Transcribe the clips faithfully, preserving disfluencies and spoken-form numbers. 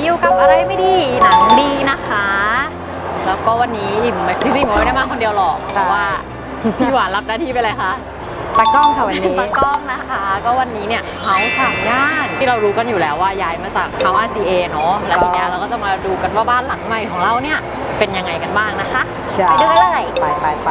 อยู่กับอะไรไม่ดีหนังดีนะคะแล้วก็วันนี้อิ่มจริงๆผมไม่ได้มาคนเดียวหรอกเพราะว่าพี่หวานรับหน้าที่ไปเลยค่ะตากล้องค่ะวันนี้ตากล้องนะคะก็วันนี้เนี่ยเฮาสามย่านที่เรารู้กันอยู่แล้วว่าย้ายมาจากเฮา อาร์ ซี เอ เนาะแล้วทีนี้เราก็จะมาดูกันว่าบ้านหลังใหม่ของเราเนี่ยเป็นยังไงกันบ้างนะคะไปดูกันเลยไปไปไป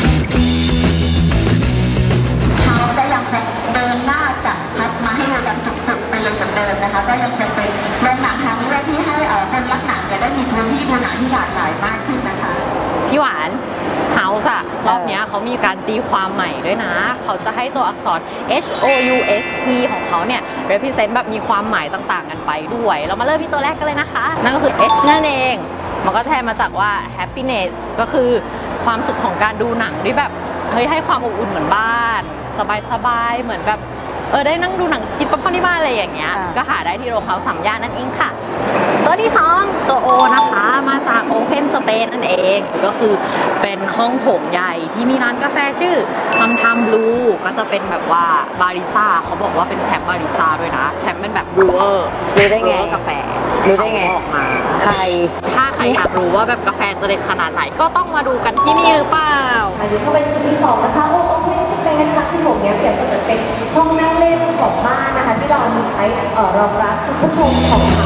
เฮาก็ยังคงเดินหน้าจากพัดมาให้ดูกันจุกๆไปเลยเหมือนเดิมนะคะก็ยังคงเป็นโรงหนังทางเลือกที่ให้คนรักหนังจะได้มีพื้นที่ดูหนังที่หลากหลายมากขึ้นนะคะพี่หวานเฮาส์อะรอบนี้เขามีการตีความใหม่ด้วยนะเขาจะให้ตัวอักษร H O U S E ของเขาเนี่ย represent แบบมีความหมายต่างๆกันไปด้วยเรามาเริ่มที่ตัวแรกกันเลยนะคะนั่นก็คือ H นั่นเองมันก็แทนมาจากว่า happiness ก็คือความสุขของการดูหนังด้วยแบบเฮ้ยให้ความอบอุ่นเหมือนบ้านสบายๆเหมือนแบบเออได้นั่งดูหนังกินป๊อปคอร์นที่บ้านอะไรอย่างเงี้ยก็หาได้ที่โรงเฮาส์สามย่านนั่นเองค่ะตัวที่สองตัว O นะคะมาจาก Open Space นั่นเองก็คือเป็นห้องโถงใหญ่ที่มีร้านกาแฟชื่อทำทำบลูก็จะเป็นแบบว่าบาริสต้าเขาบอกว่าเป็นแชมป์บาริสต้าด้วยนะแชมป์เป็นแบบบรูเวอร์รู้ได้ไงกาแฟรู้ได้ไงออกมาใครถ้าใครอยากรู้ว่าแบบกาแฟจะเด็ดขนาดไหนก็ต้องมาดูกันที่นี่หรือเปล่ามาดูเข้าไปที่ที่สองนะคะโอ้โอเคเป็นนะคะที่ผมเนี้ยเปรียบเสมือนเป็นห้องนั่งเล่นของบ้านนะคะที่เรามีใช้รองรับผู้ชมของเขา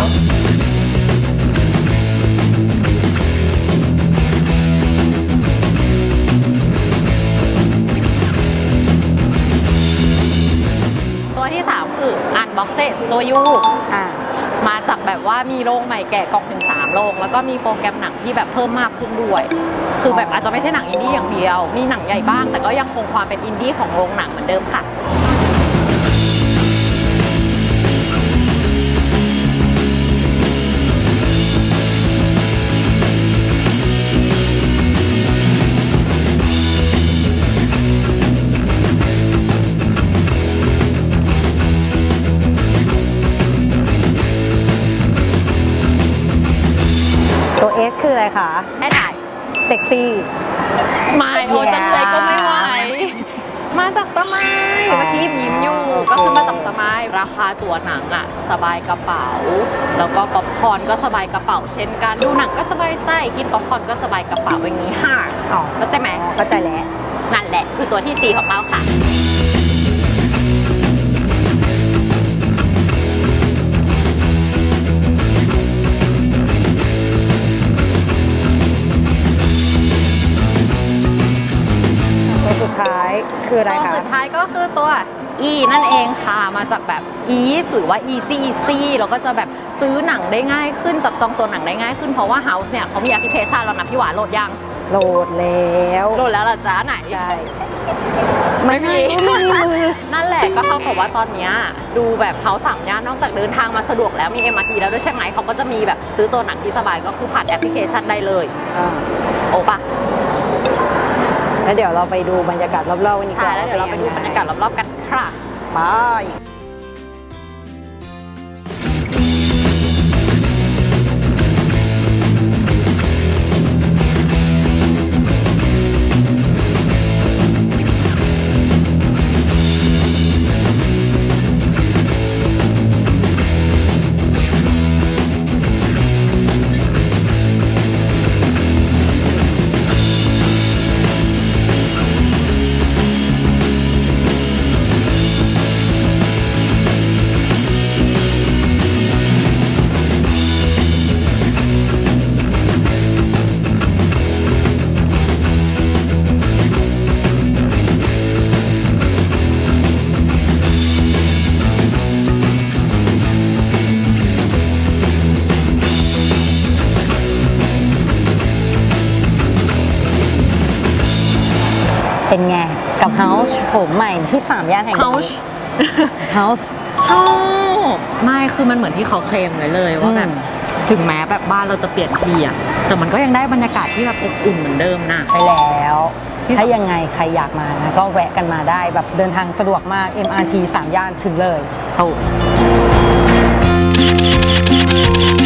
ตัวที่สามคือ Unboxed ตัว U อ่ามาจากแบบว่ามีโรงใหม่แกะกล่องถึงสามโรงแล้วก็มีโปรแกรมหนังที่แบบเพิ่มมากขึ้นด้วยคือแบบอาจจะไม่ใช่หนังอินดี้อย่างเดียวมีหนังใหญ่บ้างแต่ก็ยังคงความเป็นอินดี้ของโรงหนังเหมือนเดิมค่ะตัว S คืออะไรคะให้ถ่ายเซ็กซี่ไม่โอ้จังเลยก็ไม่ไหวมาจากสมัยเมื่อกี้ยิ้มอยู่ก็คือมาจากสมัยราคาตั๋วหนังอ่ะสบายกระเป๋าแล้วก็ป๊อปคอร์นก็สบายกระเป๋าเช่นกันดูหนังก็สบายใจกินป๊อปคอร์นก็สบายกระเป๋าอย่างนี้ค่ะอ๋อเข้าใจไหมเข้าใจแล้วนั่นแหละคือตัวที่สี่ของเราค่ะสุดท้ายคืออะไรคะตัวสุดท้ายก็คือตัว E นั่นเองค่ะมาจากแบบ ease หรือว่า easy easy เราก็จะแบบซื้อหนังได้ง่ายขึ้นจับจองตัวหนังได้ง่ายขึ้นเพราะว่า House เนี่ยเขามีแอปพลิเคชันแล้วนะพี่หวานโหลดยังโหลดแล้วโหลดแล้วล่ะจ้าไหนใช่ไม่มีนั่นแหละก็เท่ากับว่าตอนนี้ดูแบบ House สามย่านนอกจากเดินทางมาสะดวกแล้วมี เอ็ม อาร์ ที แล้วด้วยใช่ไหมเขาก็จะมีแบบซื้อตัวหนังที่สบายก็คือผ่านแอปพลิเคชันได้เลยโอ้ปะแล้วเดี๋ยวเราไปดูบรรยากาศรอบๆวันนี้ก่อนใช่แล้วเดี๋ยวเราไปดูบรรยากาศรอบๆกันค่ะไปเป็นไงกับ House โฉมใหม่ที่สามย่านแห่งนี้ House House ชอบไม่คือมันเหมือนที่เขาเคลมไว้เลยว่าแบบถึงแม้แบบบ้านเราจะเปลี่ยนที่อะแต่มันก็ยังได้บรรยากาศที่แบบอบอุ่นเหมือนเดิมนะใช่แล้วถ้ายังไงใครอยากมานะก็แวะกันมาได้แบบเดินทางสะดวกมาก เอ็ม อาร์ ที สามย่านถึงเลยถูก